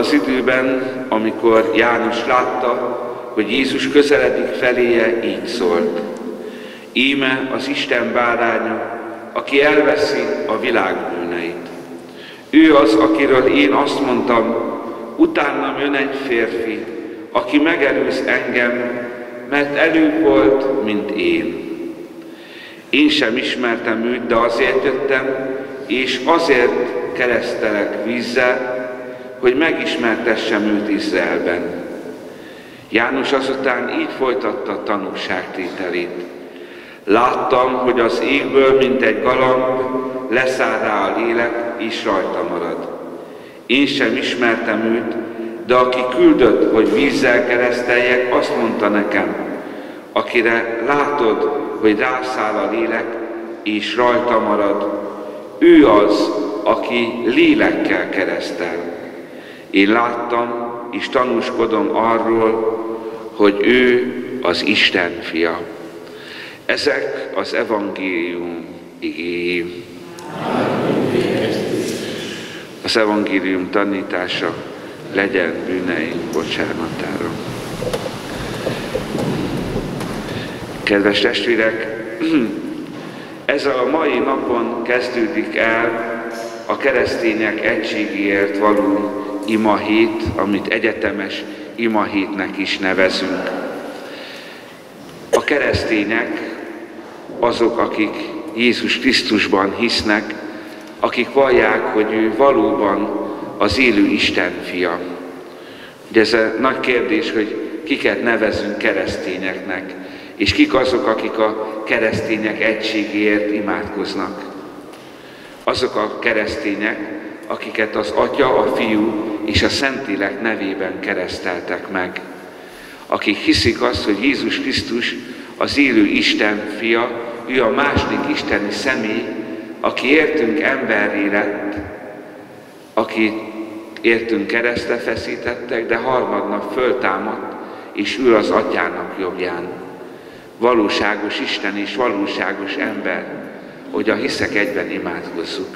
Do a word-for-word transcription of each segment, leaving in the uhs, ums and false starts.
az időben, amikor János látta, hogy Jézus közeledik feléje, így szólt: íme az Isten báránya, aki elveszi a világ bűneit. Ő az, akiről én azt mondtam, utánam jön egy férfi, aki megelőz engem, mert előbb volt, mint én. Én sem ismertem őt, de azért jöttem, és azért keresztelek vízzel, hogy megismertessem őt Izraelben. János azután így folytatta a tanúságtételét. Láttam, hogy az égből, mint egy galamb, leszáll rá a lélek, és rajta marad. Én sem ismertem őt, de aki küldött, hogy vízzel kereszteljek, azt mondta nekem, akire látod, hogy rászáll a lélek, és rajta marad, ő az, aki lélekkel keresztel. Én láttam, és tanúskodom arról, hogy ő az Isten fia. Ezek az evangélium igéi. Az evangélium tanítása legyen bűneink bocsánatára. Kedves testvérek, ezzel a mai napon kezdődik el a keresztények egységéért való imahét, amit egyetemes imahétnek is nevezünk. A keresztények azok, akik Jézus Krisztusban hisznek, akik vallják, hogy ő valóban az élő Isten fia. Ugye ez a nagy kérdés, hogy kiket nevezünk keresztényeknek, és kik azok, akik a keresztények egységéért imádkoznak. Azok a keresztények, akiket az Atya, a Fiú és a Szentlélek nevében kereszteltek meg. Akik hiszik azt, hogy Jézus Krisztus az élő Isten fia, ő a második isteni személy, aki értünk emberré lett, aki értünk keresztre feszítettek, de harmadnap föltámadt, és ül az Atyának jobbján. Valóságos Isten és valóságos ember, hogy a hiszek egyben imádkozzuk.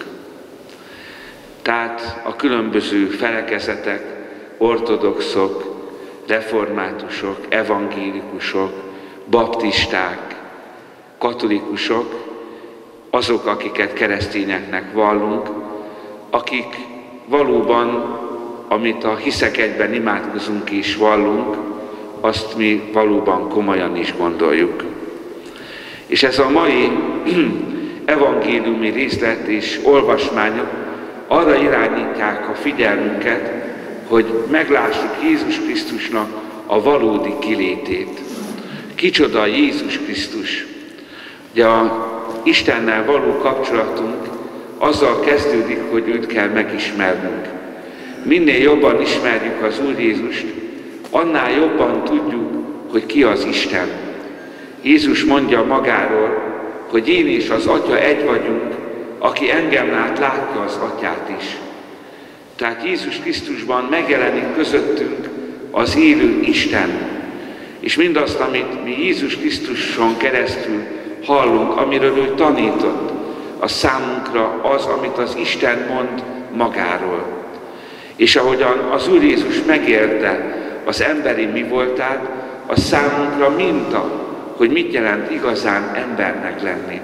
Tehát a különböző felekezetek, ortodoxok, reformátusok, evangélikusok, baptisták, katolikusok, azok, akiket keresztényeknek vallunk, akik valóban, amit a hiszek egyben imádkozunk és vallunk, azt mi valóban komolyan is gondoljuk. És ez a mai evangéliumi részlet és olvasmányok arra irányítják a figyelmünket, hogy meglássuk Jézus Krisztusnak a valódi kilétét. Kicsoda Jézus Krisztus? Ugye a Istennel való kapcsolatunk azzal kezdődik, hogy őt kell megismernünk. Minél jobban ismerjük az Úr Jézust, annál jobban tudjuk, hogy ki az Isten. Jézus mondja magáról, hogy én és az Atya egy vagyunk, aki engem lát, látja az Atyát is. Tehát Jézus Krisztusban megjelenik közöttünk az élő Isten. És mindazt, amit mi Jézus Krisztuson keresztül hallunk, amiről ő tanított, az számunkra az, amit az Isten mond magáról. És ahogyan az Úr Jézus megélte az emberi mi voltát, az számunkra minta, hogy mit jelent igazán embernek lenni.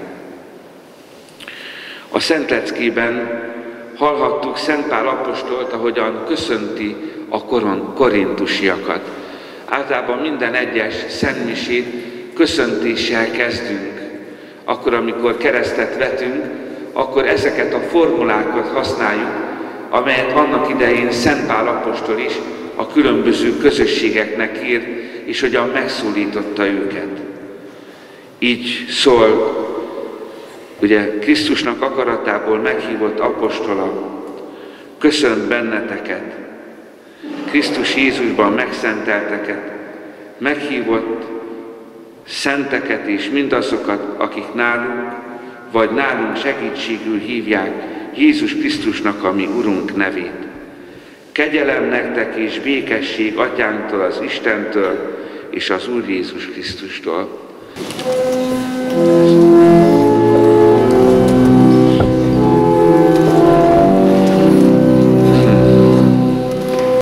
A Szentleckében hallhattuk Szent Pál apostolt, ahogyan köszönti a korintusiakat. Általában minden egyes szentmisét köszöntéssel kezdünk. Akkor, amikor keresztet vetünk, akkor ezeket a formulákat használjuk, amelyet annak idején Szent Pál apostol is a különböző közösségeknek írt, és hogyan megszólította őket. Így szól, ugye Krisztusnak akaratából meghívott apostola, köszönt benneteket, Krisztus Jézusban megszentelteket, meghívott szenteket és mindazokat, akik nálunk, vagy nálunk segítségül hívják Jézus Krisztusnak, a mi Urunk nevét. Kegyelem nektek és békesség Atyánktól, az Istentől és az Úr Jézus Krisztustól.